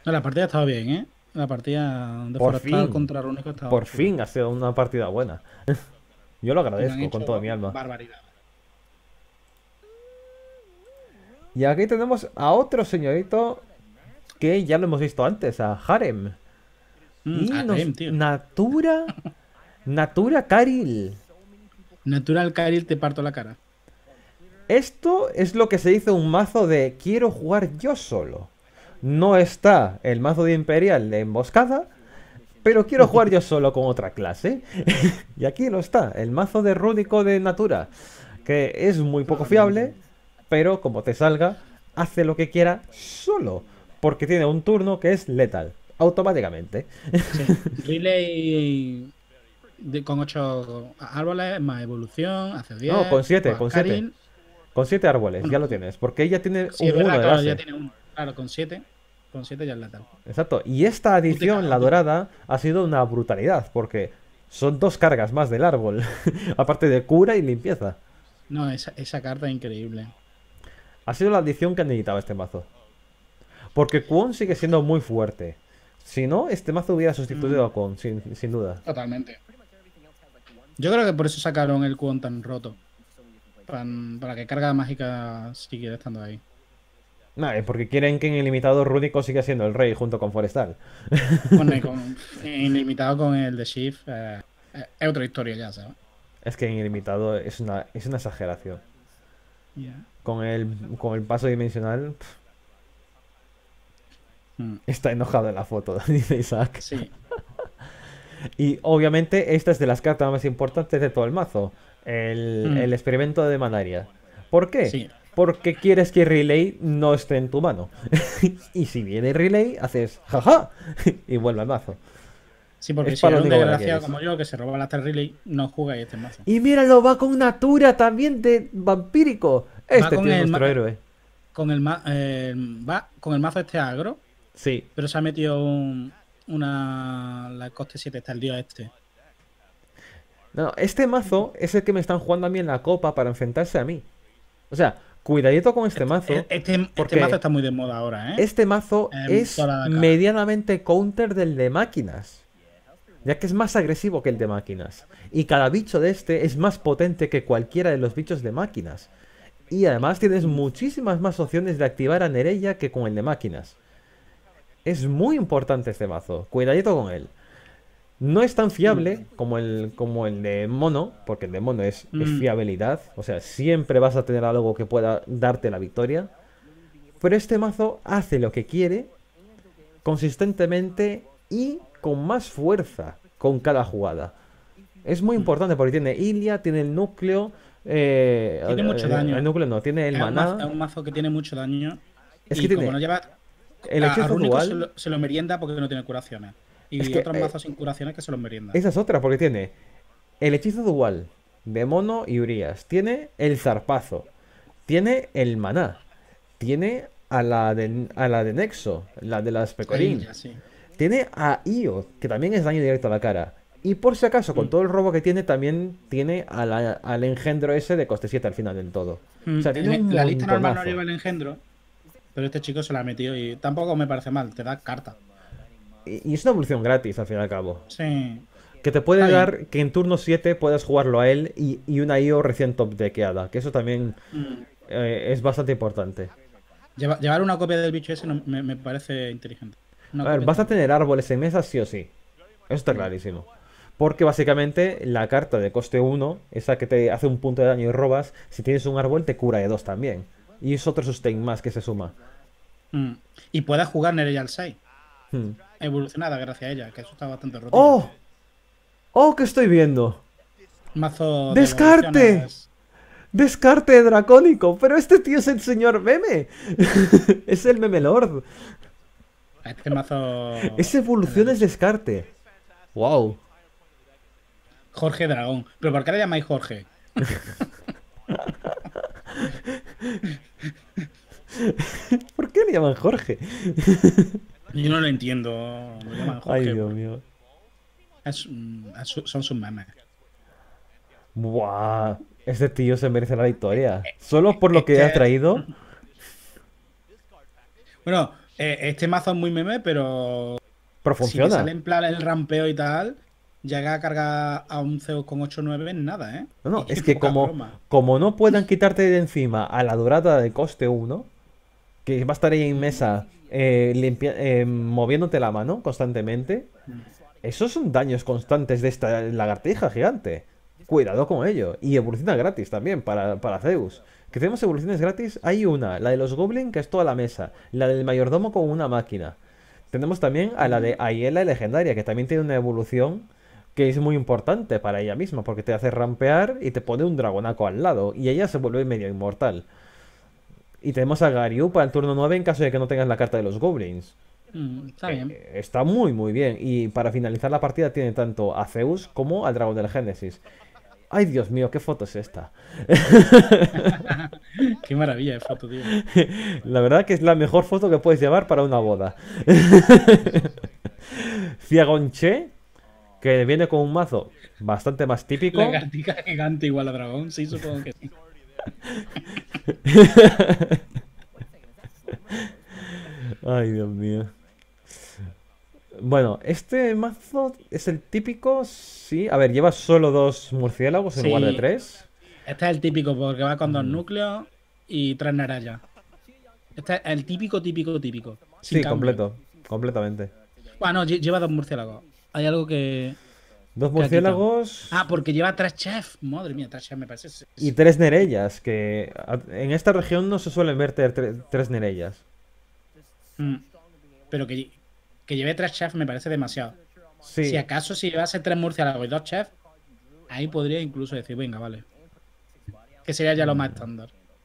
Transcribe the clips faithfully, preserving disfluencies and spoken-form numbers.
No, la partida estaba bien, ¿eh? La partida de Por Forestal fin, contra Rúnico estaba por chula. fin ha sido una partida buena. Yo lo Y no han agradezco con toda hecho mi alma. barbaridades. Y aquí tenemos a otro señorito que ya lo hemos visto antes, a Harem. Mm, Y nos... Harem, tío. Natura... Natura Karil. Natural Kairi te parto la cara. Esto es lo que se hizo un mazo de quiero jugar yo solo. No está el mazo de Imperial de emboscada, pero quiero jugar yo solo con otra clase. Y aquí no está, el mazo de Rúnico de Natura, que es muy poco fiable, Totalmente. pero como te salga, hace lo que quiera solo, porque tiene un turno que es letal, automáticamente. Sí. Relay de- con ocho árboles, más evolución, hace No, diez. con siete, Pues con siete. Karin, Con siete árboles, ya bueno, lo tienes, porque ella tiene sí, es un uno verdad, de claro, ya base. tiene uno. Claro, con siete. Con siete ya es letal. Exacto. Y esta Útica, adición, la útica. dorada, ha sido una brutalidad, porque son dos cargas más del árbol, aparte de cura y limpieza. No, esa, esa carta es increíble. Ha sido la adición que necesitaba este mazo. Porque Kwon sigue siendo muy fuerte. Si no, este mazo hubiera sustituido Mm, a Kwon, sin, sin duda. totalmente. Yo creo que por eso sacaron el Kwon tan roto. Pan- para que carga mágica siga estando ahí. Nah, es porque quieren que en el limitado Rúnico siga siendo el rey junto con Forestal. Bueno, y con ilimitado con el de Shift, eh, eh, es otra historia ya, ¿sabes? Es que en el limitado es una, es una exageración. Ya. Con el, con el paso dimensional, pf, Mm, está enojado en la foto, dice Isaac. sí. Y obviamente esta es de las cartas más importantes de todo el mazo. El, Mm, el experimento de Manaria. ¿Por qué? sí. Porque quieres que Relay no esté en tu mano. Y si viene Relay, haces jaja y vuelve al mazo. Sí, Es porque si para eres lo un único que la desgraciado quieres. como yo que se roba la Star Relay, no jugáis este mazo. Y míralo, va con Natura también de vampírico. Va Este con tío es el, nuestro ma- héroe. con el, ma- eh, va con el mazo este agro, Sí. pero se ha metido un- una. La coste siete está el dios este. No, no, este mazo es el que me están jugando a mí en la copa para enfrentarse a mí. O sea, cuidadito con este Este, mazo. este, este mazo Porque está muy de moda ahora, ¿eh? este mazo Em, es toda la cara. medianamente counter del de máquinas. Ya que es más agresivo que el de máquinas. Y cada bicho de este es más potente que cualquiera de los bichos de máquinas. Y además tienes Mm, muchísimas más opciones de activar a Nereia que con el de máquinas. Es muy importante este mazo. Cuidadito con él. No es tan fiable mm, como el, como el de mono, porque el de mono es, es mm. fiabilidad. O sea, siempre vas a tener algo que pueda darte la victoria. Pero este mazo hace lo que quiere consistentemente y con más fuerza con cada jugada. Es muy Mm. importante porque tiene Ilia, tiene el núcleo. eh, Tiene mucho el, el daño. núcleo no, tiene el Es un mazo, es maná. un mazo que tiene mucho daño. Es que Y como no tiene lleva. el A, a hechizo Rúnico se dual. lo, se lo merienda porque no tiene curaciones. Es Y que otros eh, mazos sin curaciones que se los meriendan. esa es otra, porque tiene el hechizo dual de Mono y Urias. Tiene el zarpazo. Tiene el maná. Tiene a la de, a la de Nexo, la de las Ahí Pecorín. ya sí. Tiene a Io, que también es daño directo a la cara. Y por si acaso, con Mm. todo el robo que tiene, también tiene a la- al engendro ese de coste siete al final del todo. O Mm, sea, tiene en un la lista normal no montonazo. lleva el engendro, pero este chico se la ha metido y tampoco me parece mal, te da carta. Y, y es una evolución gratis, al fin y al cabo. Sí, Que te está puede bien. dar que en turno siete puedas jugarlo a él y, y una Io recién top deckeada. Que eso también Mm. eh, es bastante importante. Lleva- llevar una copia del bicho ese no- me, me parece inteligente. Una A ver, copia vas está a bien. tener árboles en mesa sí o sí. Eso está Mm. clarísimo. Porque básicamente la carta de coste uno, esa que te hace un punto de daño y robas, si tienes un árbol te cura de dos también. Y es otro sustain más que se suma. Mm. Y puedes jugar Nereia al seis, Hmm. evolucionada gracias a ella, que eso está bastante rotillo. ¡Oh! ¡Oh, que estoy viendo! Mazo de ¡Descarte! evoluciones. ¡Descarte dracónico! Pero este tío es el señor meme. Es el meme lord. Este mazo Esa es la evolución es leche. descarte. ¡Wow! Jorge Dragón. ¿Pero por qué le llamáis Jorge? ¿Por qué le llaman Jorge? Yo no lo entiendo. Lo llaman Ay, Jorge. Dios Por... mío. es, mm, es su- son sus memes. ¡Buah! Este tío se merece la victoria. Solo por lo que ha Este. traído. Bueno, Eh, este mazo es muy meme, pero Pero si te funciona. sale en plan el rampeo y tal, llega a cargar a un Zeus con ocho nueve en nada, ¿eh? No, no, es Y que poca como, broma. como no puedan quitarte de encima a la durada de coste uno, que va a estar ahí en mesa eh, limpia- eh, moviéndote la mano constantemente, Mm. esos son daños constantes de esta lagartija gigante. Cuidado con ello. Y evoluciona gratis también para, para Zeus. Que tenemos evoluciones gratis. Hay una, la de los Goblin, que es toda la mesa. La del mayordomo con una máquina. Tenemos también a la de Aiela legendaria, que también tiene una evolución que es muy importante para ella misma, porque te hace rampear y te pone un dragonaco al lado. Y ella se vuelve medio inmortal. Y tenemos a Garyu para el turno nueve en caso de que no tengas la carta de los Goblins. Mm, está bien. Eh, está muy muy bien. Y para finalizar la partida tiene tanto a Zeus como al dragón del Génesis. Ay, Dios mío, qué foto es esta. Qué maravilla de foto, tío. La verdad que es la mejor foto que puedes llevar para una boda. Ciagonche, que viene con un mazo bastante más típico. Lagartija gigante igual a dragón, sí, supongo que sí. Ay, Dios mío. Bueno, este mazo es el típico, sí. A ver, lleva solo dos murciélagos en lugar de Sí, tres. este es el típico porque va con dos Mm. núcleos y tres nerallas. Este es el típico, típico, típico. Sin Sí, cambio. completo, completamente. Bueno, lle- lleva dos murciélagos. Hay algo que, Dos que ha quitado. murciélagos Ah, porque lleva tres chefs. Madre mía, tres chefs me parece y sexy. tres nerellas, que a- en esta región no se suelen ver ter- tre- tres nerellas. Mm, Pero que, que lleve tres chefs me parece demasiado. Si Sí, acaso si llevase tres murciélagos y dos chefs, ahí podría incluso decir, venga, vale. Que sería ya lo más estándar.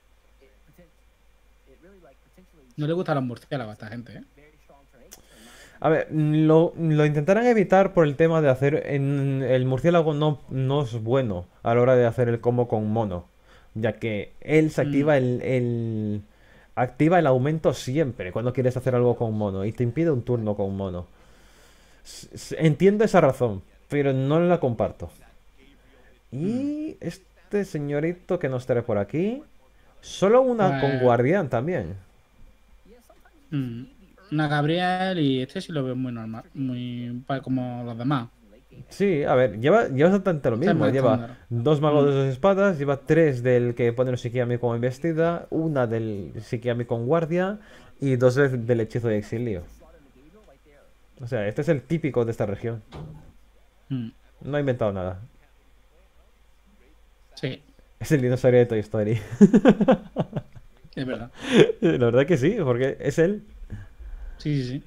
No le gustan los murciélagos a esta gente, ¿eh? a ver, lo, lo intentarán evitar por el tema de hacer. En, el murciélago no, no es bueno a la hora de hacer el combo con mono, ya que él se Mm, activa el, el- activa el aumento siempre cuando quieres hacer algo con mono y te impide un turno con mono. S- s- Entiendo esa razón, pero no la comparto. mm. Y este señorito que nos trae por aquí, solo una con Pues guardián también. mm, una Gabriel y este sí lo veo muy normal. Muy pa- como los demás. Sí, a ver, lleva, lleva exactamente lo Este es mismo. más Lleva estándar. dos magos Mm, de dos espadas, lleva tres del que pone el Shikiami como embestida, una del Shikiami con guardia y dos del, del hechizo de exilio. O sea, este es el típico de esta región. mm. No ha inventado nada. Sí, Es el dinosaurio de Toy Story. es verdad. La verdad que sí, porque es él. Sí, sí, sí.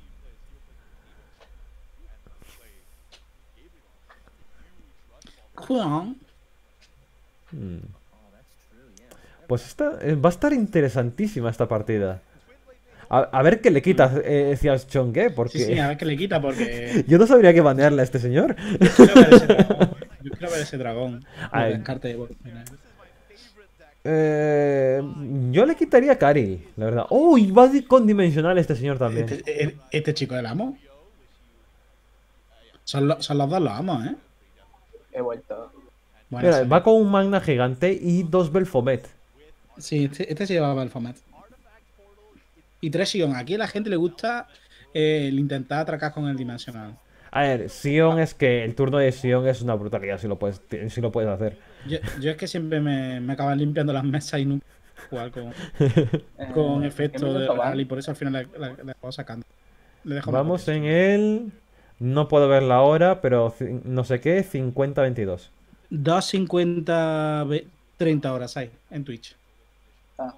Juan. Mm. Pues esta, eh, va a estar interesantísima esta partida. A, a ver qué le quita eh, Cias Chongue, Sí, sí, a porque ver qué le quita, porque yo no sabría qué banearle a este señor. yo quiero ver ese dragón. Yo quiero ver ese dragón. A Lo ver, descarte. Bueno, mira. Eh, yo le quitaría a Cari, la verdad. ¡Oh! Y va di- con dimensional este señor también. Este, e- este chico del amo. Son, lo- son los dos los amos, ¿eh? He vuelto. Bueno, Mira, sí. va con un magna gigante y dos Belfomet. Sí, este, este se llevaba el format. Y tres Sion. Aquí a la gente le gusta eh, el intentar atracar con el dimensional. A ver, Sion es que el turno de Sion es una brutalidad si lo puedes, si lo puedes hacer. Yo, yo es que siempre me, me acaban limpiando las mesas y nunca jugar con, Eh, con ¿qué efecto de minuto van? real y por eso al final la, la, la acabo sacando. Le dejo muy Vamos poquito. en el... No puedo ver la hora, pero ci- no sé qué, cincuenta veintidós. dos cincuenta treinta horas hay en Twitch. Ah.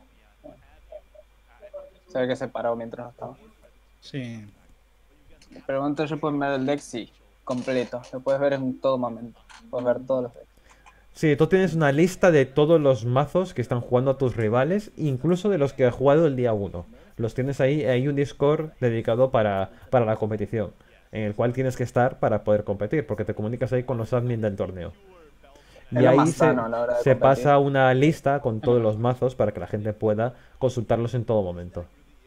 Se ve que se paró mientras no estaba. Sí. Pero entonces puedes ver el deck, sí, completo. Lo puedes ver en todo momento. Puedes ver todos los decks. Sí, tú tienes una lista de todos los mazos que están jugando a tus rivales, incluso de los que has jugado el día uno. Los tienes ahí, hay un Discord dedicado para, para la competición, en el cual tienes que estar para poder competir, porque te comunicas ahí con los admins del torneo. Es Y lo ahí más se, sano a la hora de se competir. pasa una lista con todos los mazos para que la gente pueda consultarlos en todo momento.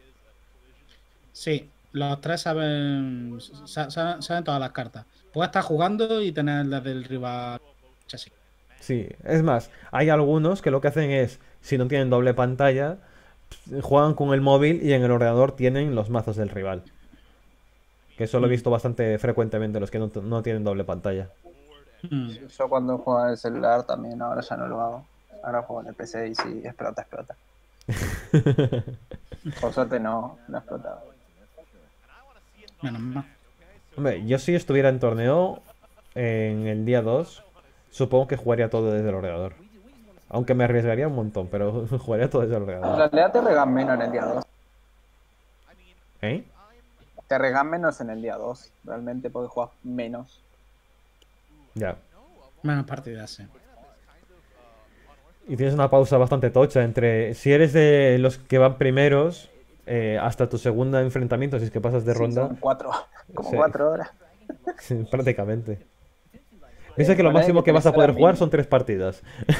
Sí, los tres saben, sa- sa- saben todas las cartas. Puedes estar jugando y tener las del rival. Así. Sí, es más, hay algunos que lo que hacen es, si no tienen doble pantalla, juegan con el móvil y en el ordenador tienen los mazos del rival. Que eso lo he visto bastante frecuentemente los que no, no tienen doble pantalla. Mm. Yo cuando juego en el celular también, ahora ya no lo hago. Ahora juego en el P C y si explota, explota. Por suerte no, no explota. Menos mal. Hombre, yo si estuviera en torneo en el día dos, supongo que jugaría todo desde el ordenador. Aunque me arriesgaría un montón, pero jugaría todo desde el En ordenador. realidad te regan menos en el día dos. ¿Eh? Te regan menos en el día dos, realmente, porque juegas menos. Ya. Menos partidas, sí. Y tienes una pausa bastante tocha entre... Si eres de los que van primeros, eh, hasta tu segundo enfrentamiento, si es que pasas de Sí, ronda, son cuatro, como Sí. cuatro horas. prácticamente. Piensa que lo Ponele máximo que que vas a tenés poder horas jugar mínimo. son tres partidas.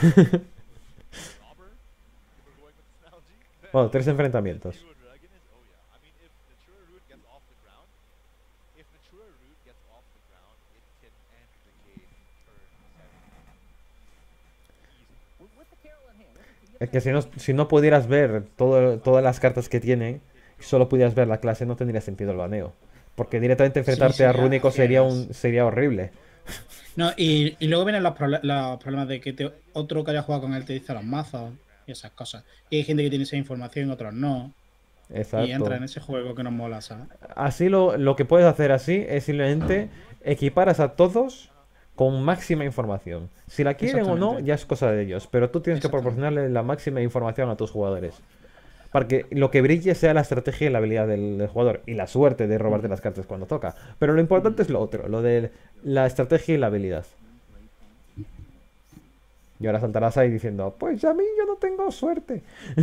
Bueno, tres enfrentamientos. Es que si no, si no pudieras ver todo- todas las cartas que tiene, solo pudieras ver la clase, no tendría sentido el baneo. Porque directamente enfrentarte a sería Rúnico sería fieras. un sería horrible. No, y, y luego vienen los, prole- los problemas de que te- otro que haya jugado con él te dice los mazos y esas cosas. Y hay gente que tiene esa información, otros no. Y entra Exacto. en ese juego que nos mola, ¿sabes? Así lo, lo que puedes hacer así es simplemente equiparas a todos con máxima información. Si la quieren o no, Exactamente. ya es cosa de ellos. Pero tú tienes que Exactamente. proporcionarle la máxima información a tus jugadores. Para que lo que brille sea la estrategia y la habilidad del, del jugador. Y la suerte de robarte las cartas cuando toca. Pero lo importante es lo otro, lo de la estrategia y la habilidad. Y ahora saltarás ahí diciendo, pues a mí yo no tengo suerte.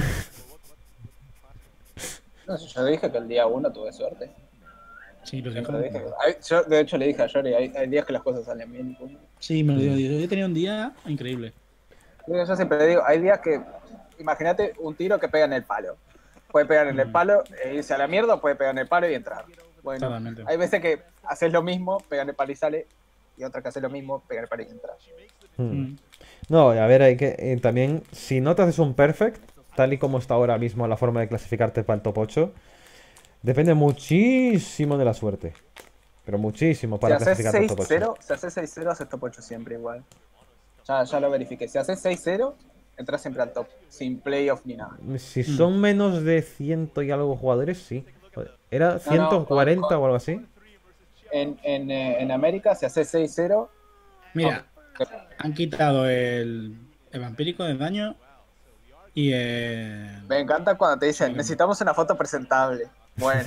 No sé, yo dije que el día uno tuve suerte. Sí, lo dijo. Siempre dije. Ay, yo, de hecho, le dije a Yori, hay, hay días que las cosas salen bien. y punto. Sí, me lo digo. Yo he tenido un día increíble. Yo yo siempre le digo, hay días que, imagínate un tiro que pega en el palo. Puede pegar en el Mm. palo e irse a la mierda, o puede pegar en el palo y entrar. Bueno, Totalmente. hay veces que haces lo mismo, pega en el palo y sale, y otra que hace lo mismo, pega en el palo y entra. Hmm. Mm. No, a ver, hay que eh, también, si no te haces un perfect, tal y como está ahora mismo la forma de clasificarte para el top ocho, depende muchísimo de la suerte. Pero muchísimo Si para haces clasificarte al seis top ocho. cero, si haces seis cero, haces top ocho siempre igual. Ya, ya lo verifiqué. Si haces seis cero, entras siempre al top, sin playoff ni nada. Si son menos de ciento y algo jugadores, sí. Joder, ¿era ciento cuarenta con- o algo así? En, en, eh, en América, si haces seis cero, Mira, han quitado el, el vampírico de daño y el... me encanta cuando te dicen, necesitamos una foto presentable. Bueno,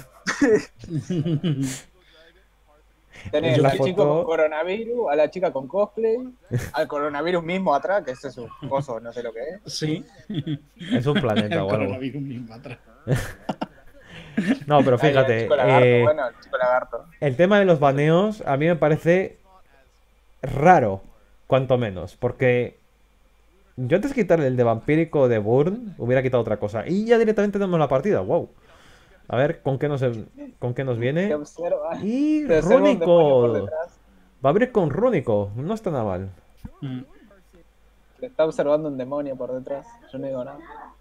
tenés Es la al chico foto- con coronavirus, a la chica con cosplay, al coronavirus mismo atrás, que ese es un coso, no sé lo que es. Sí. Es un planeta El o algo. coronavirus mismo atrás. No, pero Ahí, fíjate, el chico lagarto, eh, bueno, el chico lagarto. el tema de los baneos a mí me parece raro, cuanto menos, porque yo antes de quitar el de vampírico de Burn, hubiera quitado otra cosa. Y ya directamente tenemos la partida, wow. A ver, ¿con qué nos, con qué nos Te viene? observa, Y te observa un demonio por Rúnico. detrás. Va a abrir con Rúnico, no está nada mal. Mm. Te está observando un demonio por detrás. Yo no digo nada.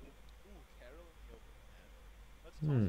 Hmm.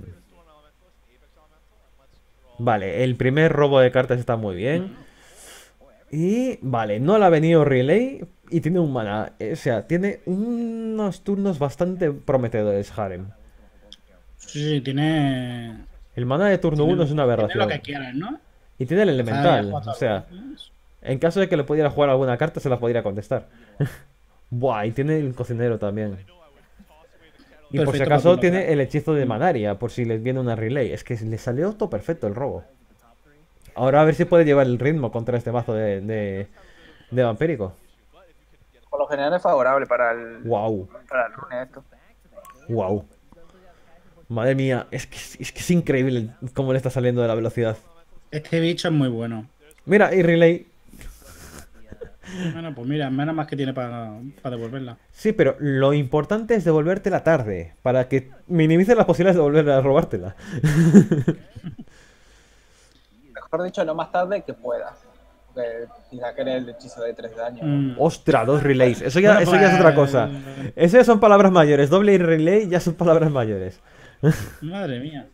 Vale, el primer robo de cartas está muy bien. Y vale, no le ha venido Relay y tiene un mana. O sea, tiene unos turnos bastante prometedores, Harem. Sí, sí, tiene... El mana de turno tiene- uno es una tiene lo aberración. que quieras, ¿no? Y tiene el elemental. Empezar ya a O sea, jugar veces. en caso de que le pudiera jugar alguna carta, se la podría contestar. Buah, y tiene el cocinero también. Y por si Perfecto acaso para tu tiene local. el hechizo de Manaria, por si les viene una relay. Es que le salió todo perfecto el robo. Ahora a ver si puede llevar el ritmo contra este mazo de, de, de vampírico. Por lo general es favorable para el, Wow, para el rune esto. wow. Madre mía, es que, es que es increíble cómo le está saliendo de la velocidad. Este bicho es muy bueno. Mira, y relay. Bueno, pues mira, menos más que tiene para, para devolverla. Sí, pero lo importante es devolvértela tarde, para que minimice las posibilidades de volver a robártela. Mejor dicho, lo más tarde que puedas. Eh, quizá que era el hechizo de tres daños. Mm. Ostras, dos relays. Eso ya, Bueno, eso ya es otra pues, cosa. Eso ya son palabras mayores. Doble y relay ya son palabras mayores. Madre mía.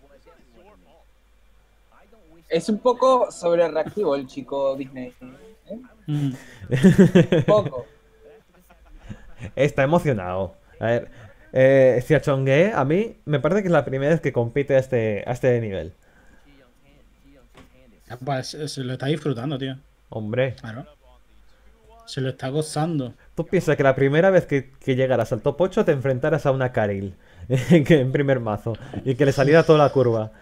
Es un poco sobre reactivo el chico Disney. ¿eh? Mm. Un poco. Está emocionado. A ver, eh, Xiachongue, a mí me parece que es la primera vez que compite a este, a este nivel. Ah, pues, se se lo está disfrutando, tío. Hombre, Claro. Se lo está gozando. tú piensas que la primera vez que, que llegaras al top ocho te enfrentaras a una Karil que en primer mazo y que le saliera toda la curva.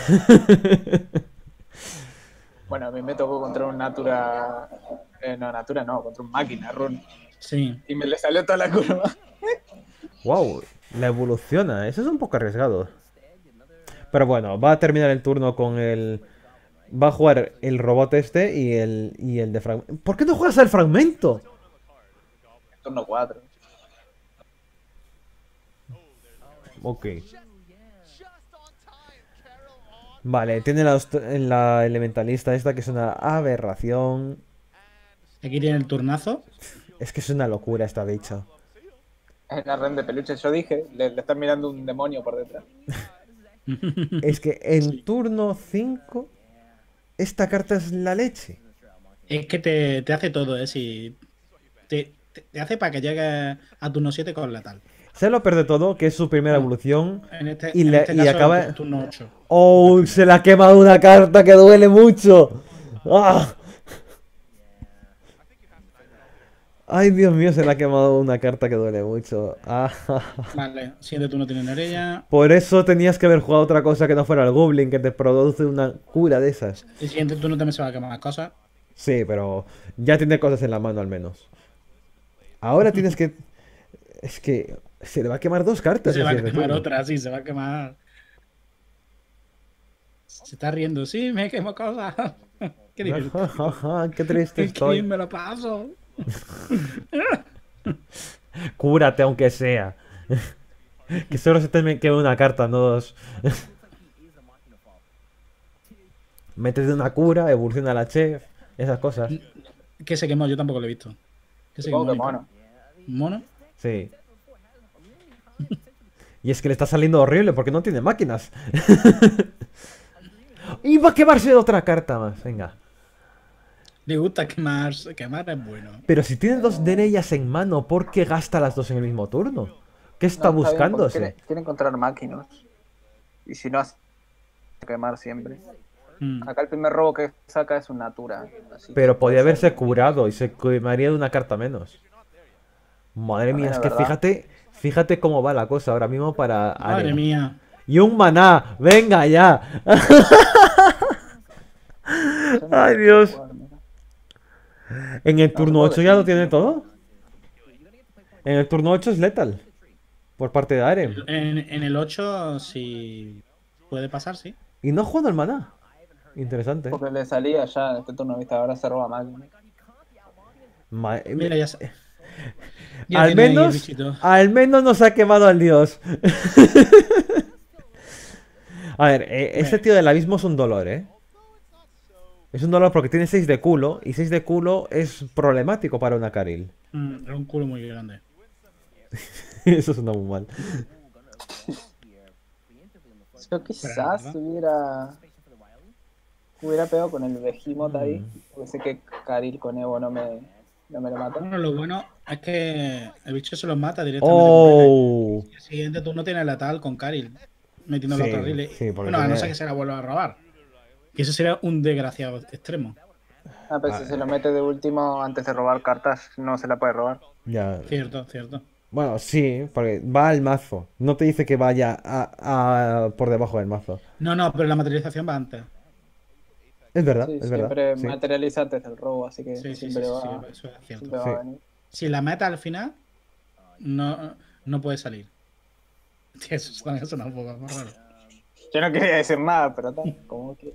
Bueno, a mí me tocó contra un Natura. Eh, no, Natura no, contra un máquina run. Sí. Y me le salió toda la curva. Wow, la evoluciona. Eso es un poco arriesgado. Pero bueno, va a terminar el turno con el... Va a jugar el robot este y el, y el de fragmento. ¿Por qué no juegas al fragmento? Turno cuatro. Ok. Vale, tiene la, host- la elementalista esta que es una aberración. Aquí tiene el turnazo. Es que es una locura esta bicha. Es la ren de peluches. Yo dije, le, le están mirando un demonio por detrás. Es que en Sí. turno cinco esta carta es la leche. Es que te, te hace todo, ¿eh? Si te, te, te hace para que llegues a turno siete con letal. Se lo pierde todo, que es su primera No. evolución. En este, Y, en le- este y caso, acaba... tu- turno ocho. ¡Oh! Se le ha quemado una carta que duele mucho. ¡Ah! Ay, Dios mío, se le ha quemado una carta que duele mucho. Ah, Vale, siguiente turno tiene Nerella. por eso tenías que haber jugado otra cosa que no fuera el Goblin, que te produce una cura de esas. El siguiente turno también se va a quemar cosas. Sí, pero ya tiene cosas en la mano al menos. Ahora tienes que... Es que se le va a quemar dos cartas. Se el va a siguiente quemar turno. otra, sí, se va a quemar. Se está riendo, sí, me quemo cosas. Qué divertido. Qué triste Qué estoy. bien me lo paso. Cúrate aunque sea. Que solo se te queme una carta, no dos. Métete una cura, evoluciona la chef, esas cosas. ¿Qué se quemó? Yo tampoco lo he visto. ¿Qué se Supongo quemó? que mono. ¿Mono? Sí. Y es que le está saliendo horrible porque no tiene máquinas. Y va a quemarse otra carta más, venga. Le gusta quemar, quemar es bueno. Pero si tiene dos de ellas en mano, ¿por qué gasta las dos en el mismo turno? ¿Qué está No, bien, porque buscándose? quiere, quiere encontrar máquinas. Y si no, hace quemar siempre. Mm. Acá el primer robo que saca es un Natura. así Pero que podía puede haberse ser. curado y se quemaría de una carta menos. Madre mía, También es es que verdad. fíjate, fíjate cómo va la cosa ahora mismo para Madre Aren. mía. Y un maná, venga ya. Yo no Ay, sé Dios. jugar, mira. En el No, turno supongo que ocho ya sí, lo tiene sí. todo. En el turno ocho es letal. Por parte de Aren. En, en el ocho, si puede pasar, sí. Y no jugando el maná. Interesante. Porque le salía ya en este turno, viste, ahora se roba máquina. Ma- Mira, ya, se- ya al tiene ahí el menos, bichito. al menos nos ha quemado al dios. A ver, eh, este tío del abismo es un dolor, ¿eh? Es un dolor porque tiene seis de culo y seis de culo es problemático para una Karil. Mm, es un culo muy grande. Eso suena muy mal. Yo quizás ¿verdad? hubiera hubiera pegado con el Behemoth ahí. Mm. Porque sé que Karil con Evo no me, no me lo mata. Bueno, lo bueno es que el bicho se los mata directamente. con Oh. Rile. El siguiente turno tiene letal con Karil. Metiendo la Sí, otra Rile. sí, porque Bueno, a no tiene- ser que se la vuelva a robar. Que eso sería un desgraciado extremo. Ah, pero si se lo mete de último antes de robar cartas, no se la puede robar. Ya. Cierto, cierto. Bueno, sí, porque va al mazo. No te dice que vaya a, a- por debajo del mazo. No, no, pero la materialización va antes. Es verdad, Sí, es siempre verdad. Sí. materializa antes del robo, así que Sí, sí, sí, siempre, sí, va, sí, eso es cierto. siempre va Sí. a venir. Si la meta al final, no, no puede salir. Tío, eso también suena un poco más raro. Yo no quería decir nada, pero tal, como quiera.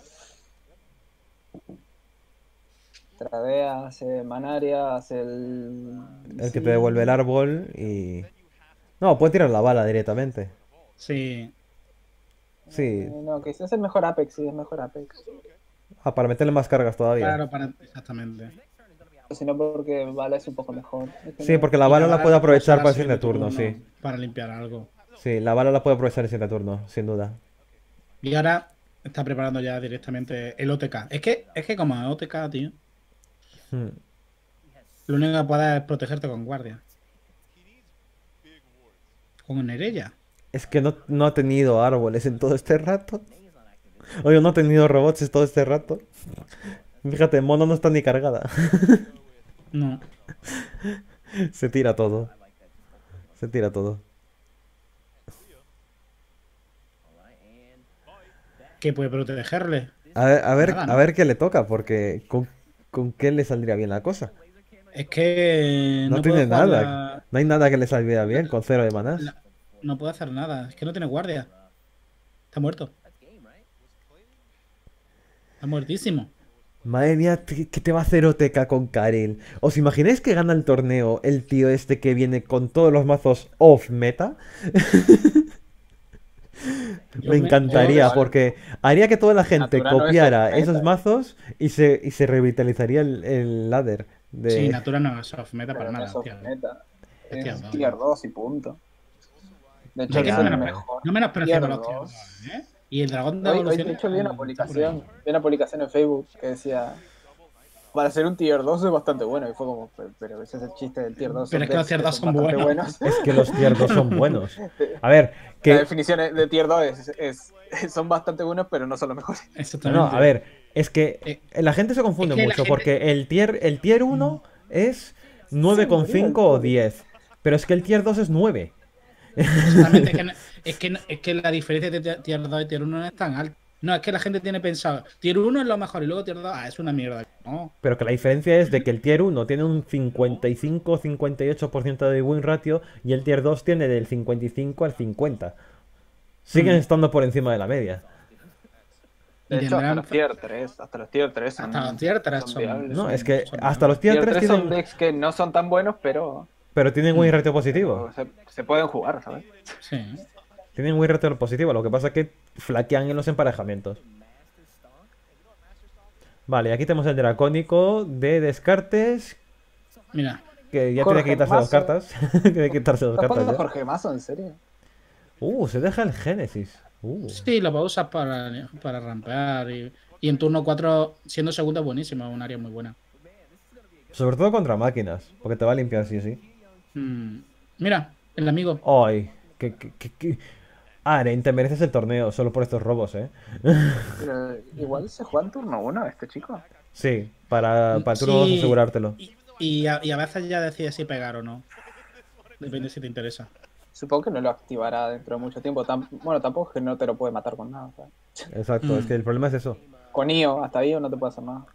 Tradea, hace Manaria, hace el... El que te devuelve el árbol y... No, puede tirar la bala directamente. Sí. Sí. Eh, no, quizás es el mejor Apex, sí, es mejor Apex. Ah, para meterle más cargas todavía. Claro, para... exactamente. Sino porque Bala es un poco mejor. Es que Sí, no- porque la Y bala la bala puede la puedes aprovechar usar para el siguiente siguiente turno, sí. Para limpiar algo. Sí, la bala la puede aprovechar el siguiente turno, sin duda. Y ahora está preparando ya directamente el O T K. Es que, es que como es O T K, tío, Hmm. lo único que puedes es protegerte con guardia. Con Nerella. Es que no, no ha tenido árboles en todo este rato. Oye, no ha tenido robots en todo este rato. Fíjate, Mono no está ni cargada. No. Se tira todo. Se tira todo. Que puede protegerle. A ver, a ver, Nada, a ¿no? ver qué le toca, porque con, con qué le saldría bien la cosa. Es que No no puede tiene jugar nada. la, No hay nada que le salga bien con cero de manás. la- No puede hacer nada. Es que no tiene guardia. Está muerto. Está muertísimo. Madre mía, ¿qué qué te va a hacer O T K con Karel? ¿Os imagináis que gana el torneo el tío este que viene con todos los mazos off meta? Yo Me me- encantaría, yo- porque haría que toda la gente Natura no es copiara off meta, esos eh. mazos y se, y se revitalizaría el, el ladder de... Sí, Natura no es off meta Pero para no nada, es off tío. meta. Es tier Es dos, tier ya. dos y punto. De hecho, Hay que es Ya, el menos- mejor. No menospreciando tier los tier dos. dos, ¿eh? Y el dragón de Hoy, hoy, evolución. de hecho, vi una está por ahí. publicación, vi una publicación en Facebook que decía: para ser un tier dos es bastante bueno. Y fue como, pero, pero ese es el chiste del tier dos. Pero es que los tier dos son bastante buenos. es que los tier dos son buenos. A ver, La que... definición de tier dos es, es- es- son bastante buenos, pero no son los mejores. No, Exactamente. no, a ver, es que Eh, la gente se confunde es que la mucho gente- porque el tier, el tier uno es nueve coma cinco o diez, pero es que el tier dos es nueve. Exactamente, es que, no- es, que, no- es que la diferencia de tier dos y tier uno no es tan alta. No, es que la gente tiene pensado, tier uno es lo mejor y luego tier dos, ah, es una mierda. No, Pero que la diferencia es de que el tier uno tiene un cincuenta y cinco cincuenta y ocho por ciento de win ratio y el tier dos tiene del cincuenta y cinco al cincuenta. Siguen Mm. estando por encima de la media. De Y hecho, hasta tendrán- los tier tres, hasta los tier tres son, hasta los tier tres son- viables. No, son- es que son- hasta los tier Tier tres tres son tienen, decks que no son tan buenos, pero pero tienen win ratio positivo. se, se pueden jugar, ¿sabes? Sí. Tienen win ratio positivo, lo que pasa es que flaquean en los emparejamientos. Vale, aquí tenemos el dracónico de descartes, Mira, que ya Jorge tiene que quitarse dos Mazo. cartas. Tiene que quitarse dos ¿Estás cartas jugando ya. Jorge Mazo, en serio? Uh, se deja el Génesis. Uh. sí, lo puedo usar para, para rampear y, y en turno cuatro, siendo segundo, es buenísimo, es un área muy buena. Sobre todo contra máquinas, porque te va a limpiar sí o sí. Mm, Mira, el amigo. Ay, que, que, que, que- Aren, te mereces el torneo solo por estos robos, ¿eh? Pero igual se juega en turno uno este chico. Sí, para, para el turno dos Sí, asegurártelo. Y, y a, y a veces ya decides si pegar o no. Depende si te interesa. Supongo que no lo activará dentro de mucho tiempo. Tam- bueno, tampoco es que no te lo puede matar con nada. ¿sabes? Exacto, Mm. es que el problema es eso. Con I O, hasta I O no te puede hacer nada.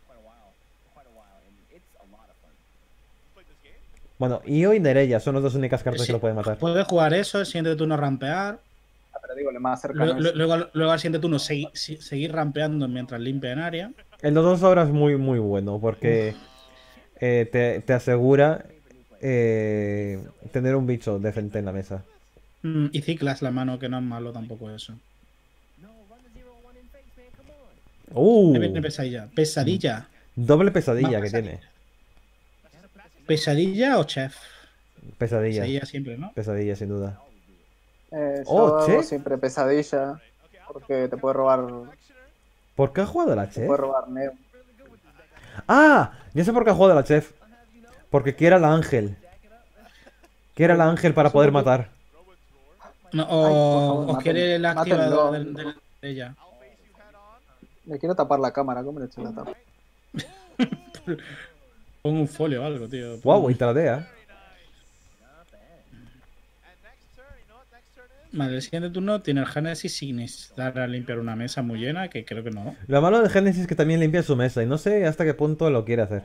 Bueno, Io y Nereia son las dos únicas cartas Sí. que lo pueden matar. Puedes jugar eso, el siguiente turno rampear. Ah, pero digo, lo más cercano Luego, es- luego, luego al siguiente turno segui- si- seguir rampeando mientras limpia en área. El dos dos ahora es muy, muy bueno porque eh, te, te asegura eh, tener un bicho decente en la mesa. Mm, y ciclas la mano, que no es malo tampoco eso. ¡Uh! Ahí viene pesadilla. Pesadilla. Doble pesadilla Más que tiene. ¿Pesadilla o chef? Pesadilla. Pesadilla siempre, ¿no? Pesadilla, sin duda. Eh, yo Oh, hago che. siempre pesadilla. Porque te puede robar. ¿Por qué ha jugado la Te chef? puede robar Neo. ¡Ah! Ya sé por qué ha jugado la chef. Porque quiere al ángel. Quiere al ángel para poder matar. No, Ay, por o, favor, o maten- quiere la mátenlo. activadora de, de- de ella. Le quiero tapar la cámara, ¿cómo le eché la tapa? Pon un folio o algo, tío. ¡Wow! Y tradea. Vale, el siguiente turno tiene el Génesis sin necesitar a limpiar una mesa muy llena, que creo que no. Lo malo de Genesis es que también limpia su mesa y no sé hasta qué punto lo quiere hacer.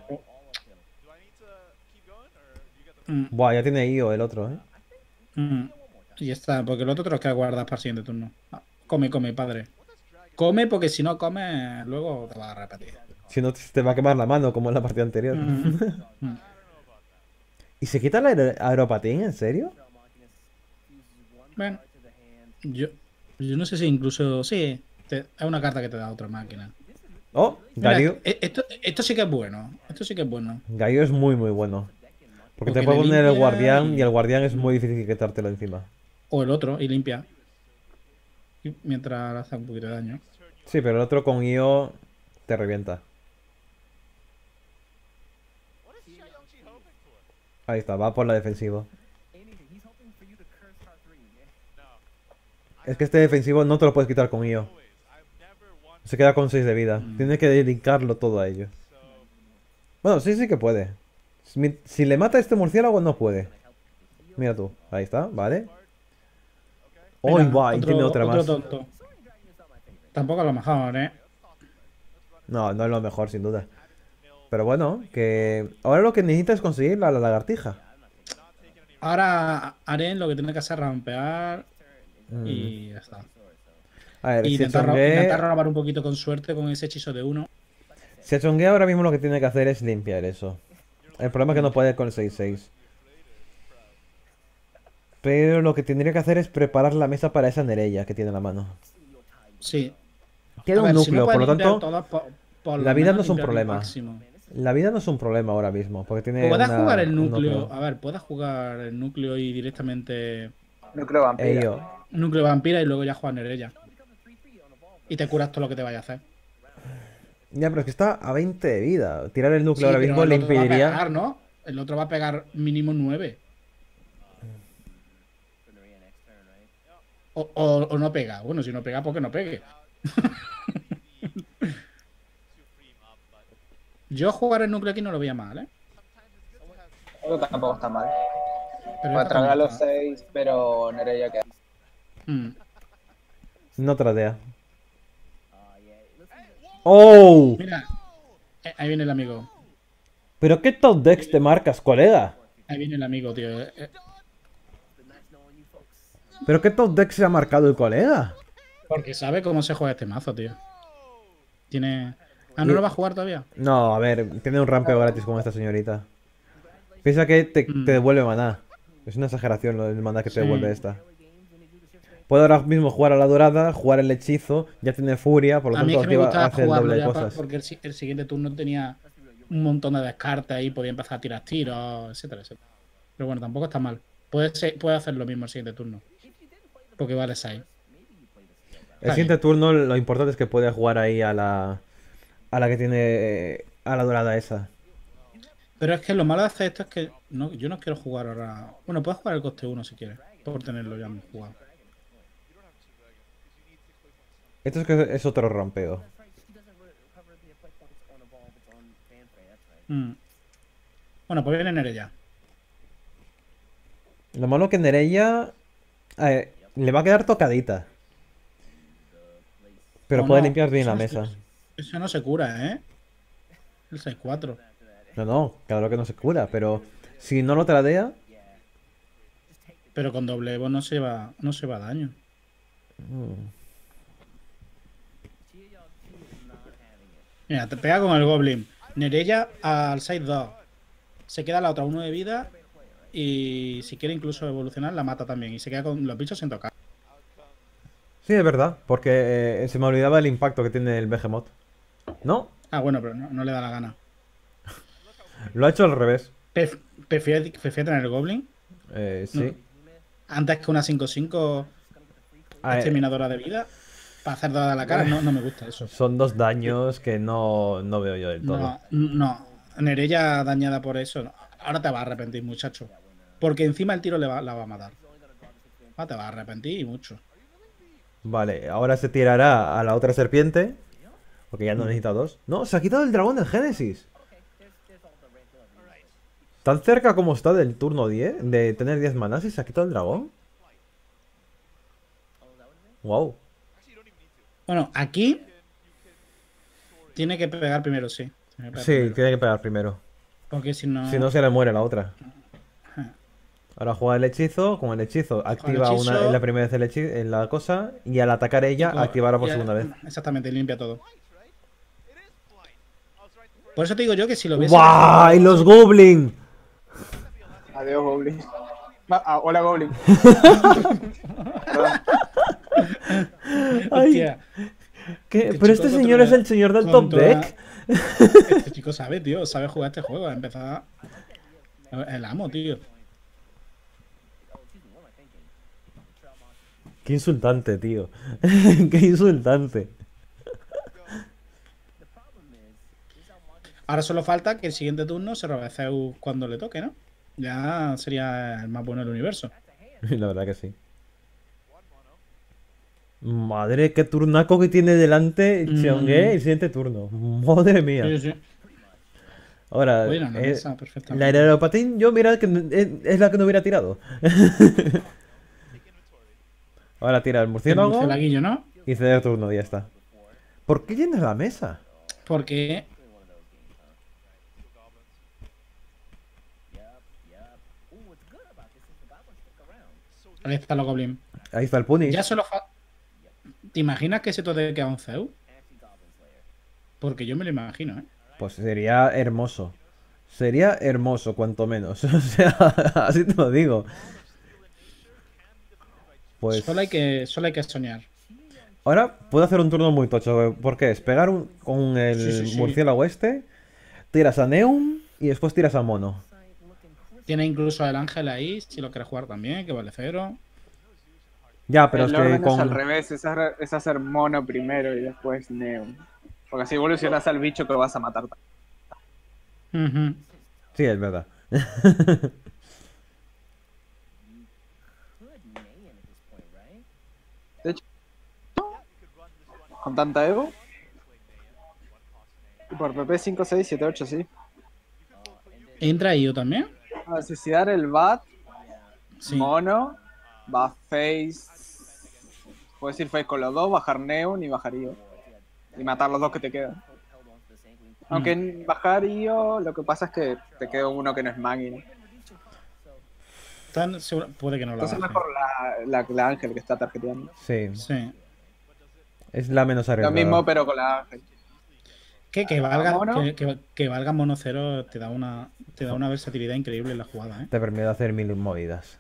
Mm, Buah, ya tiene I O el otro, ¿eh? mm. Y ya está, porque el otro te lo que guardas para el siguiente turno. Ah, come, come, padre. Come, porque si no comes, luego te va a repetir. Si no, te va a quemar la mano como en la partida anterior. Mm, mm. ¿Y se quita el aer- aeropatín? ¿En serio? Bueno, yo, yo no sé si incluso. Sí, te- es una carta que te da otra máquina. Oh, Mira, Gaio. e- esto, esto sí que es bueno. Esto sí que es bueno. Gaio es muy, muy bueno. Porque te Porque puede le poner el limpia guardián y- y el guardián es muy difícil quitártelo encima. O el otro, y limpia. Y mientras le hace un poquito de daño. Sí, pero el otro con I O te revienta. Ahí está, va por la defensiva. Es que este defensivo no te lo puedes quitar con I O. Se queda con seis de vida. Mm. Tienes que dedicarlo todo a ello. Bueno, sí, sí que puede. Si, si le mata a este murciélago, no puede. Mira tú. Ahí está, vale. ¡Oh, Mira, va! Y otro- tiene otra otro más. tonto. Tampoco a lo mejor, ¿eh? No, no es lo mejor, sin duda. Pero bueno, que... Ahora lo que necesitas es conseguir la, la lagartija. Ahora Aren lo que tiene que hacer es rampear Mm. y ya está. A ver, Y si intentar, ro- Chongue... intentar robar un poquito con suerte con ese hechizo de uno. Si Chongue ahora mismo lo que tiene que hacer es limpiar eso. El problema es que no puede con el seis seis. Pero lo que tendría que hacer es preparar la mesa para esa Nereia que tiene en la mano. Sí. Tiene A un ver, si no núcleo, puede por lo limpiar tanto, todas, por- por lo la vida menos no es un limpiar el problema. máximo. La vida no es un problema ahora mismo, porque tiene Puedes una- jugar el un núcleo. A ver, puedes jugar el núcleo y directamente Núcleo vampiro. Ello. núcleo vampira y luego ya jugar Nereia. Y te curas todo lo que te vaya a hacer. Ya, pero es que está a veinte de vida. Tirar el Sí, núcleo ahora pero mismo el le otro va a impediría... pegar, ¿no? El otro va a pegar mínimo nueve. O, o- o no pega. Bueno, si no pega, ¿por qué no pegue? Yo jugar el núcleo aquí no lo veía mal, ¿eh? Eso tampoco está mal. Pero Puede esta tragar a también los está. seis, pero Nereia queda. Mm. No tradea. ¡Oh! Mira, eh, ahí viene el amigo. ¿Pero qué top decks te marcas, colega? Ahí viene el amigo, tío. Eh, eh, ¿Pero qué top deck se ha marcado el colega? Porque sabe cómo se juega este mazo, tío. Tiene. Ah, ¿no lo va a jugar todavía? No, a ver, tiene un rampeo gratis con esta señorita. Piensa que te, Mm. te devuelve maná. Es una exageración lo del maná que te Sí. devuelve esta. Puede ahora mismo jugar a la dorada, jugar el hechizo, ya tiene furia, por lo A mí tanto es que me activa- gustaba hace el jugarlo doble de ya pa- cosas. porque el, si- el siguiente turno tenía un montón de descartes y podía empezar a tirar tiros, etcétera, etcétera. Pero bueno, tampoco está mal. Puede, ser- puede hacer lo mismo el siguiente turno. Porque vale seis. El siguiente turno lo importante es que puede jugar ahí a la a la que tiene eh, a la dorada esa. Pero es que lo malo de hacer esto es que no, yo no quiero jugar ahora. Bueno, puedes jugar el coste uno si quieres. Por tenerlo ya jugado. Esto es que es otro rampeo. Mm. Bueno, pues viene Nereia. Lo malo que Nereia eh, le va a quedar tocadita. Pero No, puede no, limpiar bien eso la no mesa. se- Eso no se cura, ¿eh? El seis cuatro. No, no, claro que no se cura, pero si no lo tradea, Pero con doble Evo no se va, no se va daño. mm, Mira, te pega con el Goblin. Nereia al seis dos. Se queda la otra uno de vida. Y si quiere incluso evolucionar, la mata también. Y se queda con los bichos sin tocar. sí, es verdad, porque eh, se me olvidaba el impacto que tiene el Behemoth. ¿No? Ah, bueno, pero no, no le da la gana. Lo ha hecho al revés. Pref- Prefiere, prefiere tener el Goblin Eh, sí. antes que una cinco cinco Ah, eh, exterminadora de vida. Para hacer dada a la cara, no, no me gusta eso. son dos daños que no, no veo yo del todo. No, no. Nereia dañada por eso. no. Ahora te vas a arrepentir, muchacho. Porque encima el tiro le va, la va a matar. Ahora te vas a arrepentir y mucho. Vale, ahora se tirará a la otra serpiente. Porque ya no necesita dos. No, se ha quitado el dragón del Génesis. Tan cerca como está del turno diez, de tener diez manás y se ha quitado el dragón. Wow. Bueno, aquí tiene que pegar primero, sí. Tiene que pegar Sí, primero. tiene que pegar primero. Porque si no. Si no, se le muere la otra. Ahora juega el hechizo. Con el hechizo activa hechizo. una, en la primera vez el hechi- en la cosa. Y al atacar ella, co- activará por ya- segunda vez. Exactamente, limpia todo. Por eso te digo yo que si lo hubiese. ¡Guau! ¡Y los Goblin! Adiós, Goblin. Ah, ah, hola, Goblin. Hostia. ¿Qué? Este Pero chico este señor es controla- el señor del top controla- deck. Este chico sabe, tío, sabe jugar este juego. Ha empezado. El amo, tío. Qué insultante, tío. Qué insultante. Ahora solo falta que el siguiente turno se robe Zeus cuando le toque, ¿no? Ya sería el más bueno del universo. La verdad que sí. Madre, qué turnaco que tiene delante Mm. Chang'e el siguiente turno. Madre mía. Sí, sí. Ahora, Bueno, no, eh, esa la perfectamente. aeropatín, yo mira que n- es, es la que no hubiera tirado. Ahora tira el El murciélago murciélaguillo, ¿no? y ceder turno, ya está. ¿Por qué llenas la mesa? Porque. Ahí está los goblins. Ahí está el punish. Ya solo fa- ¿Te imaginas que se te queda un Zeus? Porque yo me lo imagino, ¿eh? Pues sería hermoso. Sería hermoso, cuanto menos. O sea, así te lo digo. Pues Solo hay que, solo hay que soñar. ahora puedo hacer un turno muy tocho. ¿Por qué? Es pegar un- con el Sí, sí, sí. murciélago este, tiras a Neum y después tiras a Mono. Tiene incluso el ángel ahí, si lo quieres jugar también, que vale cero. Ya, pero el es que orden es al con... revés, es, hacer- es hacer mono primero y después Neum. Porque así evolucionas al bicho que vas a matar. Ujú. Sí, es verdad. De hecho, con tanta ego. Y por P P cinco, seis, siete, ocho, sí. ¿Entra I O también? A suicidar el Bat, Sí. mono, va face. Puedes ir face con los dos, bajar Neon y bajar I O. Y matar los dos que te quedan. Aunque en bajar I O, lo que pasa es que te queda uno que no es máquina. Tan seguro- Puede que no lo Entonces haga. mejor la, la, la ángel que está tarjeteando. Sí, Sí. es la menos Lo arriesgada. mismo, pero con la ángel. Que, que valga, ¿Mono? que, que- que valga mono cero te da una te da una versatilidad increíble en la jugada, ¿eh? Te permite hacer mil movidas.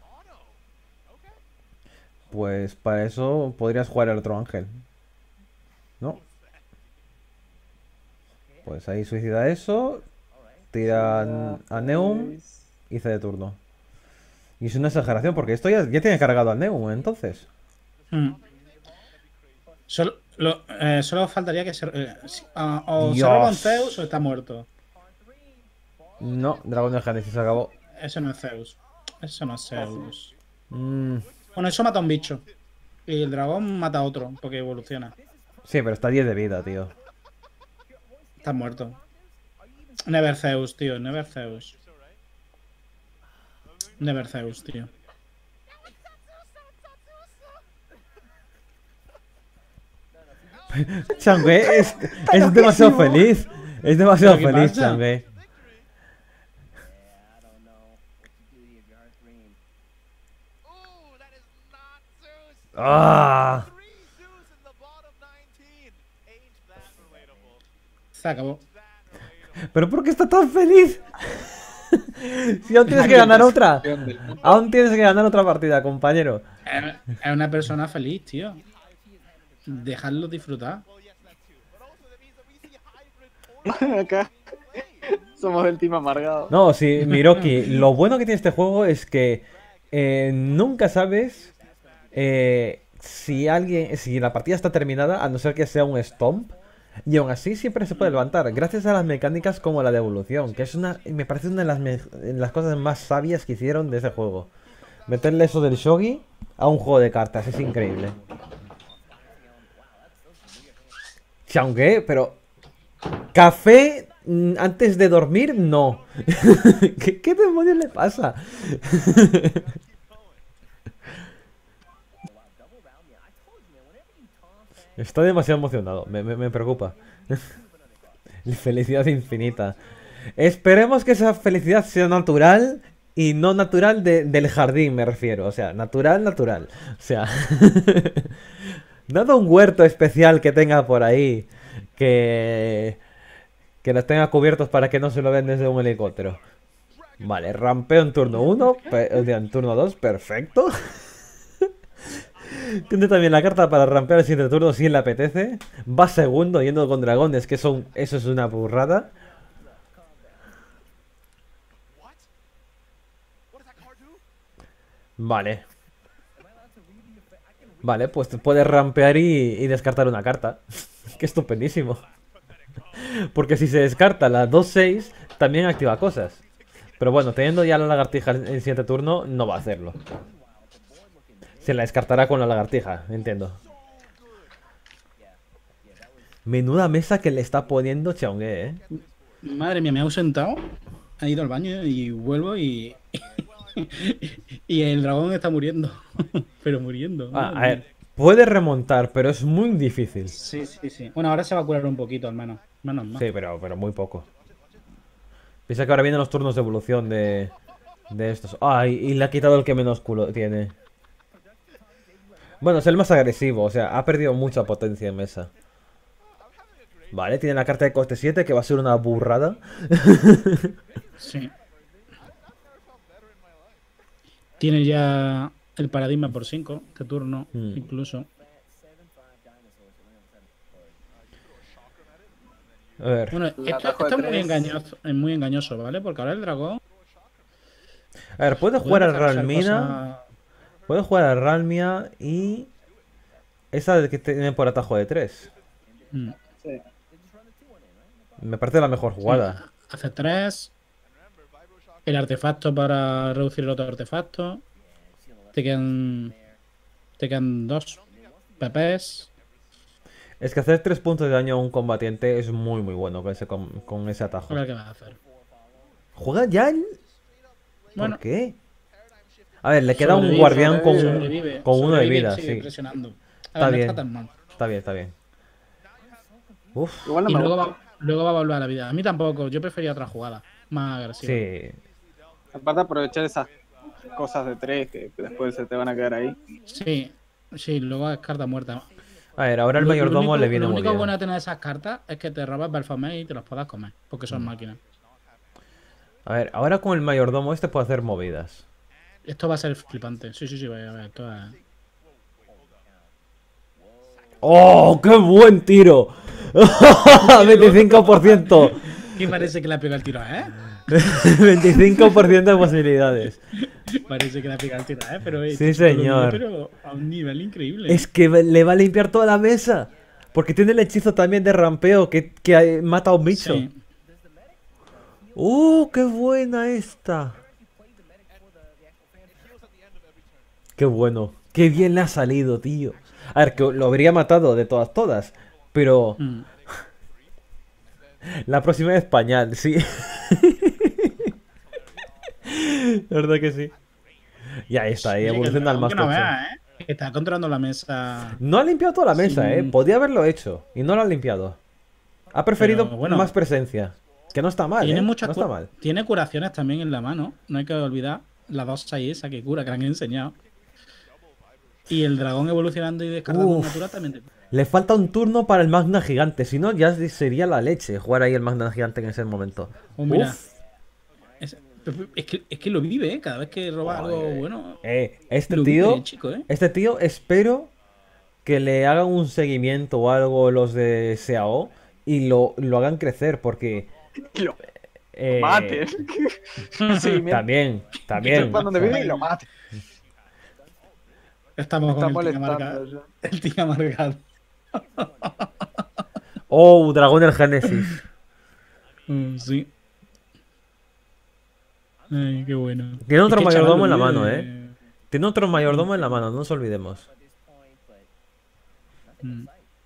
Pues para eso podrías jugar el otro ángel. ¿No? Pues ahí suicida eso. Tira a Neum y cede turno. Y es una exageración porque esto ya, ya tiene cargado al Neum, entonces. Mm. Solo, lo- eh, solo faltaría que se, eh, si- ah, o se Dios. roba un Zeus o está muerto. No, Dragón de Génesis se acabó. Eso no es Zeus. Eso no es Zeus. Mm, Bueno, eso mata a un bicho. Y el dragón mata a otro, porque evoluciona. sí, pero está diez de vida, tío. Está muerto. Never Zeus, tío. Never Zeus. Never Zeus, tío. Chang'e es, es demasiado feliz. Es demasiado ¿Pero qué feliz, pasa? Chang'e. ¡Ah! Se acabó. ¿Pero por qué está tan feliz? Si aún tienes que ganar otra. Aún tienes que ganar otra partida, compañero. Es es una persona feliz, tío. Dejadlo disfrutar. Acá somos del team amargado. No, sí, Miroki, lo bueno que tiene este juego es que eh, nunca sabes eh, si alguien, si la partida está terminada, a no ser que sea un stomp. Y aún así siempre se puede levantar, gracias a las mecánicas como la de evolución, que es una, me parece una de las, me- de las cosas más sabias que hicieron de ese juego. Meterle eso del shogi a un juego de cartas, es increíble. Chang'e, pero... Café mm, antes de dormir, no. ¿Qué, qué demonios le pasa? Está demasiado emocionado, me, me- me preocupa. Felicidad infinita. Esperemos que esa felicidad sea natural y no natural de- del jardín, me refiero. O sea, natural, natural. O sea, dado un huerto especial que tenga por ahí, que, que los tenga cubiertos para que no se lo vean desde un helicóptero. Vale, rampeo en turno uno, en turno dos, perfecto. Tiene también la carta para rampear el siguiente turno si le apetece. Va segundo yendo con dragones, que son, eso es una burrada. Vale. Vale, pues puedes rampear y, y descartar una carta. Que estupendísimo. Porque si se descarta la dos seis, también activa cosas. Pero bueno, teniendo ya la lagartija en el siguiente turno, no va a hacerlo. Se la descartará con la lagartija, entiendo. Menuda mesa que le está poniendo Chaungue, eh. Madre mía, me he ausentado. Ha ido al baño y vuelvo y. y el dragón está muriendo. Pero muriendo. Ah, a ver, puede remontar, pero es muy difícil. Sí, sí, sí. Bueno, ahora se va a curar un poquito, al menos. Menos mal. Sí, pero, pero muy poco. Piensa que ahora vienen los turnos de evolución de, de estos. Ah, y, y le ha quitado el que menos culo tiene. Bueno, es el más agresivo, o sea, ha perdido mucha potencia en mesa. Vale, tiene la carta de coste siete, que va a ser una burrada. Sí. Tiene ya el paradigma por cinco, este turno, Mm. incluso. A ver. Bueno, El esto, atajo de esto es muy tres. engañoso, es muy engañoso, ¿vale? Porque ahora el dragón A ver, puede puede jugar a empezar a usar Ralmina. cosas- Puede jugar a Ralmia y... Esa de que tiene por atajo de tres. Mm. Sí. Me parece la mejor jugada. Hace tres. El artefacto para reducir el otro artefacto. Te quedan. Te quedan dos P Ps. Es que hacer tres puntos de daño a un combatiente es muy muy bueno con ese, con, con ese atajo. A ver qué vas a hacer. ¿Juega ya el...? ¿Por Bueno, qué? A ver, le queda un sobrevive, guardián con, sobrevive, con uno de sobrevive y vida, sigue sí. presionando. A Está ver, no bien. está tan mal. Está bien, está bien. Uf, Igual no Y me luego gusta. va, luego va a volver a la vida. A mí tampoco, yo prefería otra jugada. Más agresiva. sí. Aparte aprovechar esas cosas de tres que que después se te van a quedar ahí. Sí, sí, luego es carta muerta. A ver, ahora el Lo- lo mayordomo único- le viene Lo muy único bien. bueno de tener esas cartas es que te robas Belfamé y te los puedas comer, porque son Mm. máquinas. A ver, ahora con el mayordomo este puede hacer movidas. Esto va a ser flipante. Sí, sí, sí, vaya a ver. Esto es... ¡Oh, qué buen tiro! veinticinco por ciento. ¿Qué parece que le ha pegado el tiro, eh? veinticinco por ciento de posibilidades. Parece que le ha pegado el tiro, eh, pero... eh, Sí, esto lo señor. mide, Pero a un nivel increíble. Es que le va a limpiar toda la mesa. Porque tiene el hechizo también de rampeo que, que mata a un bicho. Sí. ¡Uh, qué buena esta! ¡Qué bueno! ¡Qué bien le ha salido, tío! A ver, que lo habría matado de todas, todas. Pero Mm. la próxima es pañal, sí. La verdad que sí. Y ahí está, ahí Oye, que el evoluciona al dragón más que no tocho. vea, ¿eh? Que está controlando la mesa. No ha limpiado toda la mesa, Sí. eh. Podía haberlo hecho. Y no lo ha limpiado. Ha preferido Pero, bueno, más presencia. Que no está mal, Tiene eh. muchas No está cu- mal. Tiene curaciones también en la mano. No hay que olvidar la dos y esa que cura, que le han enseñado. Y el dragón evolucionando y descartando Uf. natura también te... Le falta un turno para el Magna Gigante. Si no, ya sería la leche jugar ahí el Magna Gigante en ese momento. Oh, mira. Uf. Es, es que, es que lo vive, ¿eh? Cada vez que roba algo Joder. bueno. Eh, este lo vive, tío, el chico, ¿eh? este tío, espero que le hagan un seguimiento o algo los de S A O y lo, lo hagan crecer porque Y lo eh, maten. Sí, mira, también, que también. sepan dónde vive y lo maten. Estamos Está con el tío molestando. amargado. ya. El tío amargado. Oh, Dragón del Génesis. Mm, sí. Ay, qué bueno. Tiene otro Es que el chaval mayordomo en la lo mano, vive. eh. Tiene otro mayordomo en la mano, no nos olvidemos. Mm.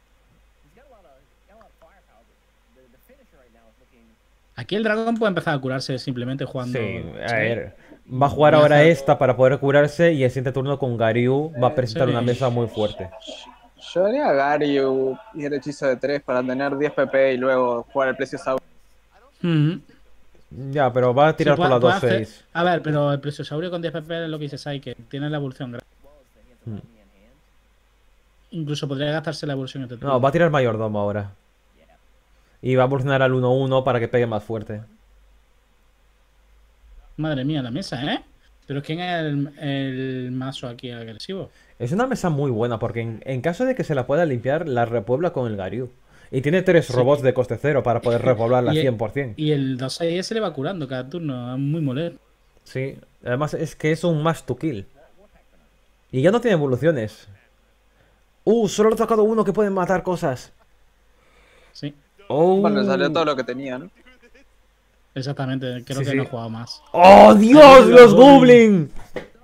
Aquí el dragón puede empezar a curarse simplemente jugando. Sí, a ¿sí? ver. Va a jugar Voy a ahora hacer- esta para poder curarse y el siguiente turno con Garyu va a presentar Sí. una mesa muy fuerte. Yo haría a Garyu y el hechizo de tres para tener diez P P y luego jugar el Plesiosaurus. Ujú. Ya, pero va a tirar Sí, por la puede- puede dos seis. hacer- A ver, pero el Plesiosaurio con diez P P es lo que dice Sai, que tiene la evolución grande. Mm. Incluso podría gastarse la evolución este turno. No, va a tirar mayordomo ahora. Y va a evolucionar al uno uno para que pegue más fuerte. Madre mía, la mesa, ¿eh? Pero ¿quién es el, el mazo aquí agresivo? Es una mesa muy buena porque en, en caso de que se la pueda limpiar, la repuebla con el Garyu. Y tiene tres Sí. robots de coste cero para poder repoblarla Y, cien por cien. y el dos seis se le va curando cada turno, es muy molesto. Sí, además es que es un must to kill. Y ya no tiene evoluciones. Uh, solo le he tocado uno que puede matar cosas. Sí, Oh, Bueno, le salió todo lo que tenía, ¿no? exactamente, creo Sí, que sí. no he jugado más. ¡Oh, Dios! Ay, ¡Los los Goblin!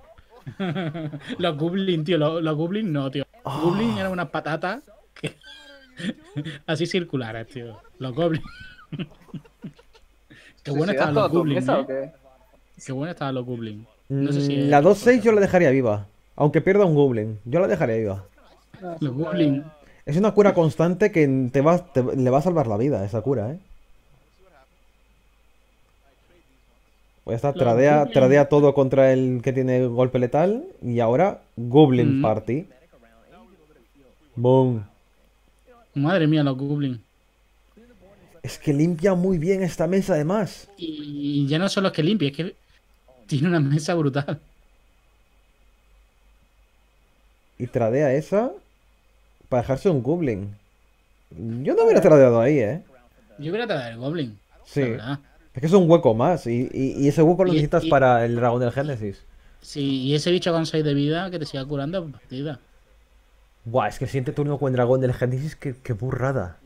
Los Goblin, tío, los, los Goblin no, tío. Ah. Goblin eran unas patatas que... así circulares, tío. Los Goblin. Qué bueno estaban ¿Suicidas los toda tu Goblin, mesa ¿eh? o qué? Qué bueno estaban los Goblin. No sé si Mm, es La que- dos seis yo la dejaría viva. Aunque pierda un Goblin. Yo la dejaría viva. Los Goblin. Es una cura constante que te va, te- le va a salvar la vida, esa cura, ¿eh? Pues ya está, Los tradea, Goblin. tradea todo contra el que tiene golpe letal. Y ahora, Goblin Mm. Party. Boom. Madre mía, los Goblin. Es que limpia muy bien esta mesa, además. Y ya no son los que limpia, es que tiene una mesa brutal. Y tradea esa para dejarse un Goblin. Yo no hubiera tradeado ahí, ¿eh? Yo hubiera traído el Goblin. Sí. La verdad. Es que es un hueco más. Y, y- y ese hueco lo Y- necesitas y- para el dragón del Génesis. Sí, y ese bicho con seis de vida que te siga curando por partida. Buah, es que el siguiente turno con dragón del Génesis, qué, qué burrada.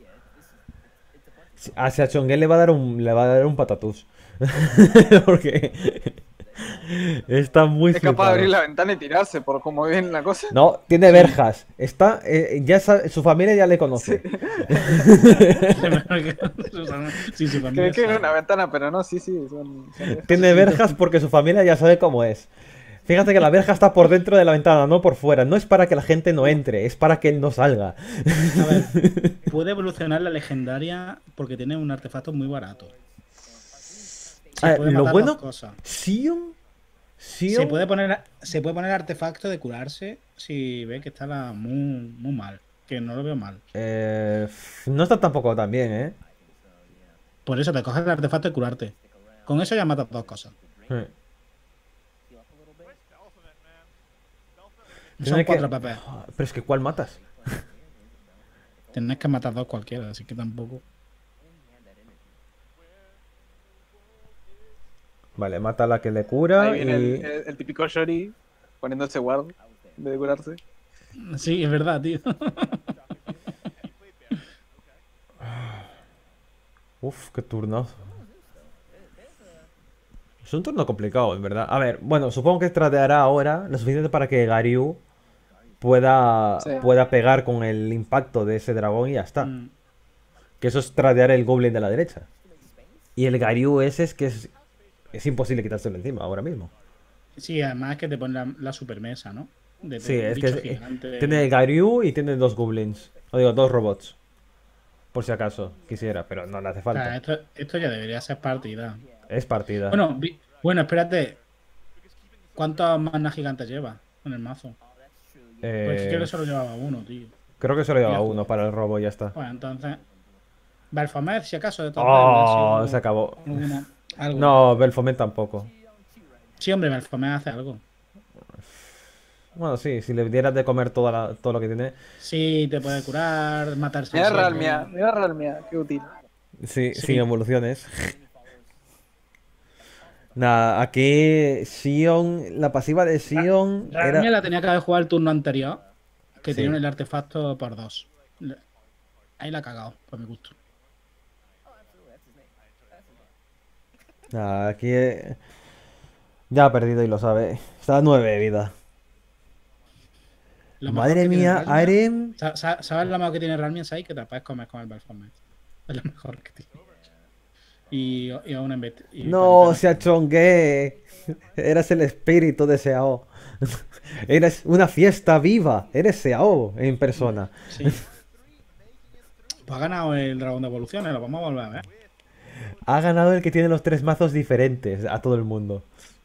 A Seachongue le va a dar un, le va a dar un patatús. Porque está muy Es capaz de flipado. abrir la ventana y tirarse por cómo viene la cosa. No, tiene verjas. Está, eh, ya sabe- su familia ya le conoce. Sí, su Creí familia que era sabe. una ventana, pero no, sí, sí. Son, son- Tiene verjas porque su familia ya sabe cómo es. Fíjate que la verja está por dentro de la ventana, no por fuera. No es para que la gente no entre, es para que él no salga. A ver, puede evolucionar la legendaria porque tiene un artefacto muy barato. Se A ver, puede lo matar bueno- dos cosas. Sion, Se Sion, puede poner, se puede poner artefacto de curarse si ve que está la- muy, muy mal. Que no lo veo mal. eh, no está tampoco tan bien, ¿eh? Por eso te coges el artefacto de curarte. Con eso ya matas dos cosas. Eh. Son Tiene que- cuatro P P. Pero es que ¿cuál matas? Tenés que matar dos cualquiera, así que tampoco. Vale, mata a la que le cura Ahí viene y... el, el- el típico Shori poniéndose guard en vez de curarse. Sí, es verdad, tío. Uf, qué turnazo. Es un turno complicado, en verdad. A ver, bueno, supongo que tradeará ahora lo suficiente para que Garyu pueda, Sí. pueda pegar con el impacto de ese dragón y ya está. Mm. Que eso es tradear el Goblin de la derecha. Y el Garyu ese es que es, es imposible quitárselo encima ahora mismo. Sí, además que te pone la, la supermesa, ¿no? De Sí, un es que bicho es- gigante. tiene el Garyu y tiene dos Goblins. O digo, dos robots. Por si acaso quisiera, pero no le hace O sea, falta. esto, esto ya debería ser partida. Es partida. Bueno, vi- bueno, espérate. ¿Cuántos manas gigantes lleva en el mazo? Eh, Pues creo que solo llevaba uno, tío. creo que solo lleva Mira, uno para el robo y ya está. Bueno, entonces. Belfomet, si acaso, de todas Oh, maneras, sí, se acabó. alguna- algo. No, Belfomet tampoco. Sí, hombre, Belfomet hace algo. Bueno, sí, si le dieras de comer toda la- todo lo que tiene. Sí, te puede curar, matarse. Mira Real Mía, mira Real Mía, qué útil. Sí, Sí. sin evoluciones. Nada, aquí Sion, la pasiva de Sion Realmente era... la tenía que haber jugado el turno anterior, que Sí. tenía el artefacto por dos. Le- Ahí la ha cagado, por mi gusto. Nada, aquí eh, ya ha perdido y lo sabe. Está a nueve de vida. Lo mejor Madre que tiene mía, Realmia- Arem. Sa- sa- ¿Sabes lo mejor que tiene Realmias ahí? Que te puedes comer con el Belfomet. Es lo mejor que tiene. Y, y aún en vez. y No, para- se achongué. Eras el espíritu de Seao. Eres una fiesta viva. Eres Seao en persona. Sí. Pues ha ganado el dragón de evoluciones, lo vamos a volver a ver. Ha ganado el que tiene los tres mazos diferentes a todo el mundo.